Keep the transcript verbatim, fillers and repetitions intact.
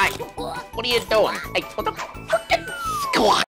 Hey, what are you doing? Hey, what the frickin' squat?